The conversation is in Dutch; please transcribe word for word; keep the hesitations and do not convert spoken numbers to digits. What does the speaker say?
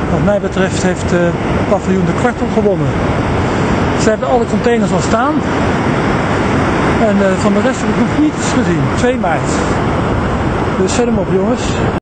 Wat mij betreft heeft uh, paviljoen de kwartel gewonnen. Ze hebben alle containers al staan. En uh, van de rest heb ik nog niets gezien. twee maart. Dus zet hem op jongens.